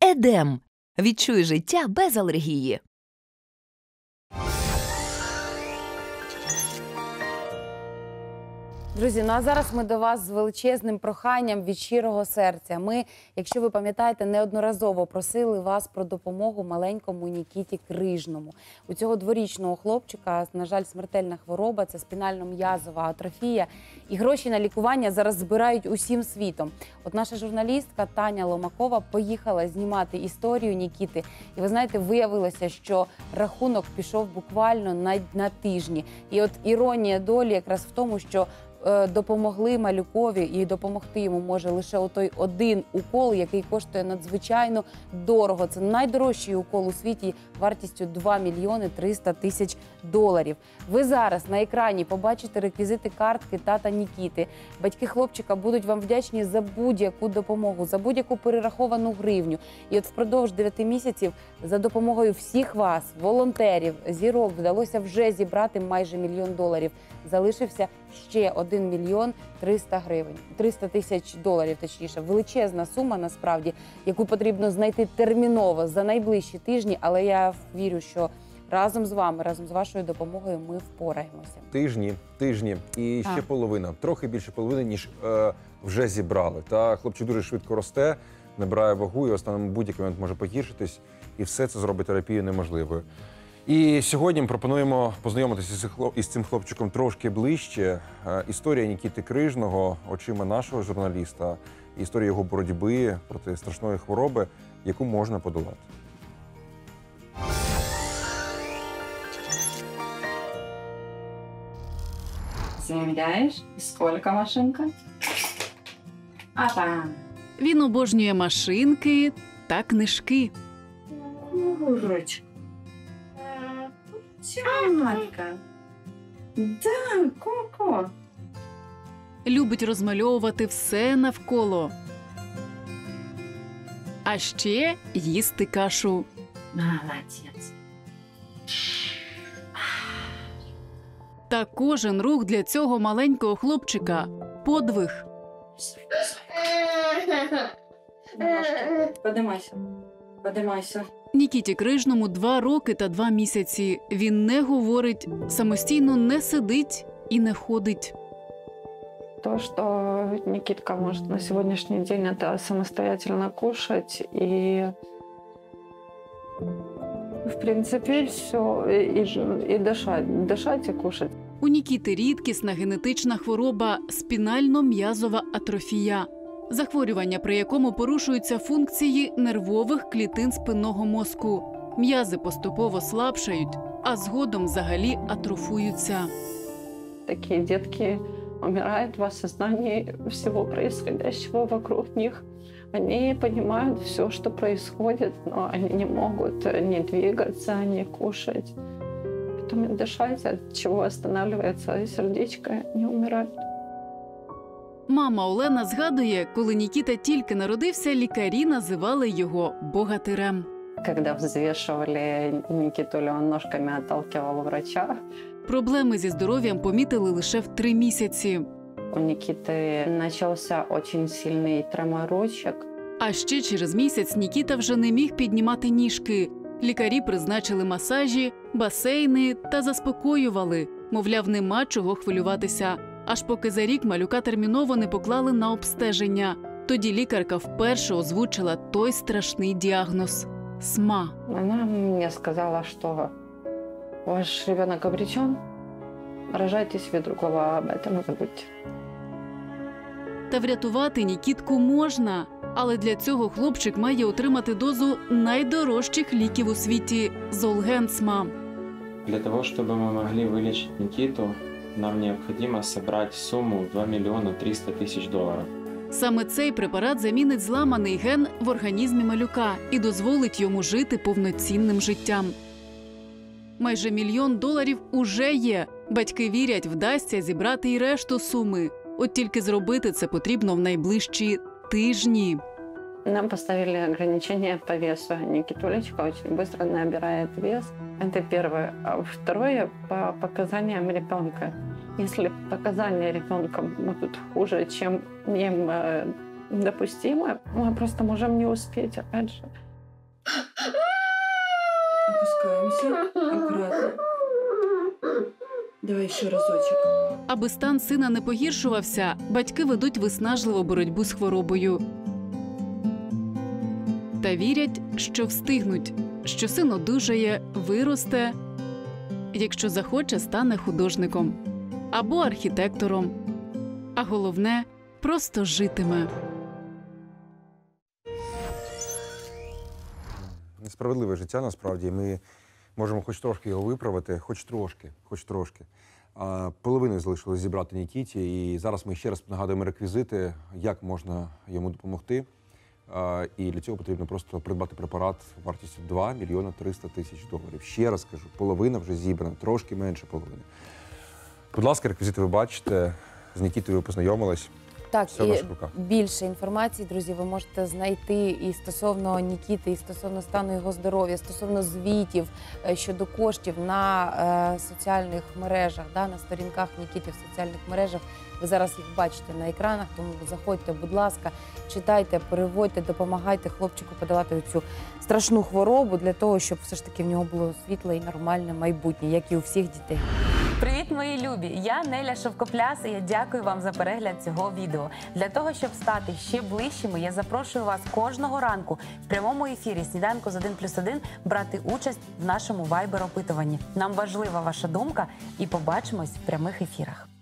Едем. Відчуй життя без алергії. Друзі, ну а зараз ми до вас з величезним проханням від щирого серця. Ми, якщо ви пам'ятаєте, неодноразово просили вас про допомогу маленькому Нікіті Крижному. У цього дворічного хлопчика, на жаль, смертельна хвороба – це спінально-м'язова атрофія. І гроші на лікування зараз збирають усім світом. От наша журналістка Таня Ломакова поїхала знімати історію Нікіти. І ви знаєте, виявилося, що рахунок пішов буквально на тижні. І от іронія долі якраз в тому, що допомогли малюкові, і допомогти йому може лише отой один укол, який коштує надзвичайно дорого. Це найдорожчий укол у світі вартістю 2 мільйони 300 тисяч доларів. Ви зараз на екрані побачите реквізити картки тата Нікіти. Батьки хлопчика будуть вам вдячні за будь-яку допомогу, за будь-яку перераховану гривню. І от впродовж 9 місяців за допомогою всіх вас, волонтерів, зірок, вдалося вже зібрати майже $1 мільйон. Залишився ще 1 мільйон 300 тисяч доларів, точніше. Величезна сума, насправді, яку потрібно знайти терміново за найближчі тижні, але я вірю, що разом з вами, разом з вашою допомогою ми впораємося. Тижні і ще половина, трохи більше половини, ніж вже зібрали. Та хлопчик дуже швидко росте, набирає вагу і в останньому будь-який момент може погіршитись, і все це зробить терапію неможливою. І сьогодні ми пропонуємо познайомитися із цим хлопчиком трошки ближче. Історія Нікіти Крижного очима нашого журналіста, історія його боротьби проти страшної хвороби, яку можна подолати. Заміряєш? Скільки машинка? Апа! Він обожнює машинки та книжки. Руч. Матка. Да, Коко. Любить розмальовувати все навколо. А ще їсти кашу. Молодець. Та кожен рух для цього маленького хлопчика – подвиг. Подимайся. Нікіті Крижному 2 роки та 2 місяці. Він не говорить, самостійно не сидить і не ходить. То, что Никитка может на сегодняшний день это самостоятельно кушать и, в принципе, все, и дышать и кушать. У Нікіти рідкісна генетична хвороба – спінально-м'язова атрофія. Захворювання, при якому порушуються функції нервових клітин спинного мозку. М'язи поступово слабшають, а згодом взагалі атрофуються. Такие детки умирают в осознании всего происходящего вокруг них. Они понимают все, что происходит, но они не могут ни двигаться, ни кушать. Потом и дышать, от чего останавливается сердечко, не умирают. Мама Олена згадує, коли Нікіта тільки народився, лікарі називали його богатирем. Когда взвешивали Никитулю, он ножками отталкивал врача. Проблеми зі здоров'ям помітили лише в 3 місяці. У Никиты начался очень сильный треморочек. А ще через місяць Нікіта вже не міг піднімати ніжки. Лікарі призначили масажі, басейни та заспокоювали. Мовляв, нема чого хвилюватися. Аж поки за рік малюка терміново не поклали на обстеження. Тоді лікарка вперше озвучила той страшний діагноз – СМА. Она мне сказала, что ваш ребенок обречен, рожайтесь вы другого, об этом забудьте. Та врятувати Нікітку можна. Але для цього хлопчик має отримати дозу найдорожчих ліків у світі – Золгенсма. Для того, чтобы мы могли вылечить Никиту, нам необходимо собрать сумму 2 миллиона 300 тысяч долларов. Саме цей препарат замінить зламаний ген в організмі малюка і дозволить йому жити повноцінним життям. Майже $1 мільйон уже є. Батьки вірять, вдасться зібрати і решту суми. От тільки зробити це потрібно в найближчі тижні. Нам поставили ограничение по весу. Никитулечка очень быстро набирает вес. Это первое. А второе, по показаниям ребенка. Если показания ребенка будут хуже, чем им допустимо, мы просто можем не успеть, опять же. Опускаемся. Аккуратно. Давай еще разочек. Аби стан сина не погіршувався, батьки ведуть виснажливу боротьбу з хворобою. Та вірять, що встигнуть, що син одужає, виросте, якщо захоче, стане художником або архітектором. А головне – просто житиме. Несправедливе життя, насправді. Ми можемо хоч трошки його виправити, хоч трошки. Половину залишилось зібрати Нікіті, і зараз ми ще раз нагадуємо реквізити, як можна йому допомогти. І для цього потрібно просто придбати препарат вартістю 2 мільйони 300 тисяч доларів. Ще раз кажу, половина вже зібрана, трошки менше половини. Будь ласка, реквізити ви бачите, з Нікітою ви познайомились. Так, Все в і ваших руках. більше інформації, друзі, ви можете знайти і стосовно Нікіти, і стосовно стану його здоров'я, стосовно звітів щодо коштів на соціальних мережах, на сторінках Нікіти в соціальних мережах. Ви зараз їх бачите на екранах, тому заходьте, будь ласка, читайте, переводьте, допомагайте хлопчику подолати цю страшну хворобу для того, щоб все ж таки в нього було світле і нормальне майбутнє, як і у всіх дітей. Привіт, мої любі! Я Неля Шовкопляс, і я дякую вам за перегляд цього відео. Для того, щоб стати ще ближчими, я запрошую вас кожного ранку в прямому ефірі «Сніданку з 1+1» брати участь в нашому вайбер-опитуванні. Нам важлива ваша думка, і побачимось в прямих ефірах.